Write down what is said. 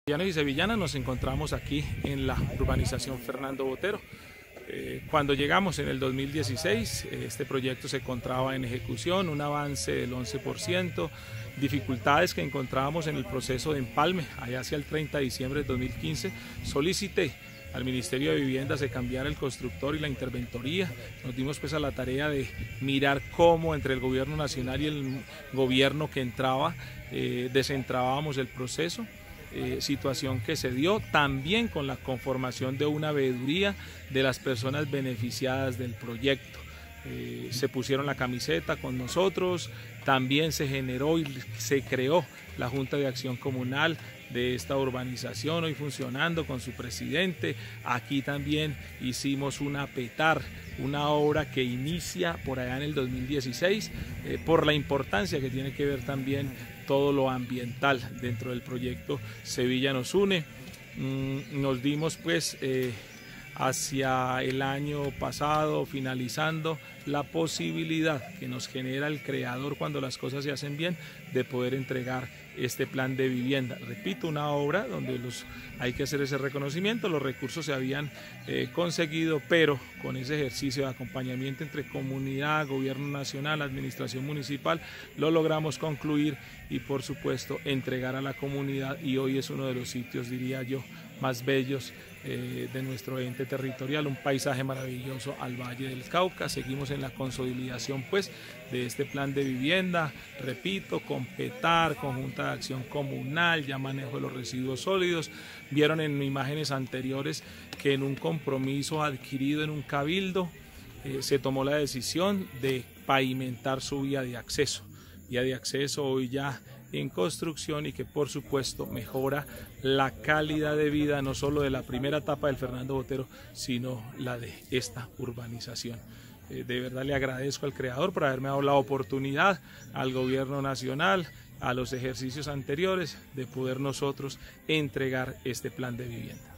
Sevillanos y sevillanas, nos encontramos aquí en la urbanización Fernando Botero. Cuando llegamos en el 2016, este proyecto se encontraba en ejecución, un avance del 11%, dificultades que encontrábamos en el proceso de empalme. Allá hacia el 30 de diciembre de 2015 solicité al Ministerio de Vivienda se cambiara el constructor y la interventoría. Nos dimos pues a la tarea de mirar cómo entre el gobierno nacional y el gobierno que entraba desentrabábamos el proceso. Situación que se dio también con la conformación de una veeduría de las personas beneficiadas del proyecto. Se pusieron la camiseta con nosotros, también se generó y se creó la Junta de Acción Comunal de esta urbanización, hoy funcionando con su presidente. Aquí también hicimos una PETAR, una obra que inicia por allá en el 2016, por la importancia que tiene que ver también todo lo ambiental dentro del proyecto Sevilla nos une. Nos dimos pues hacia el año pasado, finalizando, la posibilidad que nos genera el creador cuando las cosas se hacen bien, de poder entregar este plan de vivienda. Repito, una obra donde hay que hacer ese reconocimiento, los recursos se habían conseguido, pero con ese ejercicio de acompañamiento entre comunidad, gobierno nacional, administración municipal, lo logramos concluir y por supuesto entregar a la comunidad, y hoy es uno de los sitios, diría yo, más bellos de nuestro ente territorial, un paisaje maravilloso al Valle del Cauca. Seguimos en la consolidación pues de este plan de vivienda, repito, con PETAR, con Junta de Acción Comunal, ya manejo de los residuos sólidos. Vieron en imágenes anteriores que en un compromiso adquirido en un cabildo se tomó la decisión de pavimentar su vía de acceso hoy ya en construcción, y que por supuesto mejora la calidad de vida no solo de la primera etapa del Fernando Botero, sino la de esta urbanización. De verdad le agradezco al creador por haberme dado la oportunidad, al gobierno nacional, a los ejercicios anteriores, de poder nosotros entregar este plan de vivienda.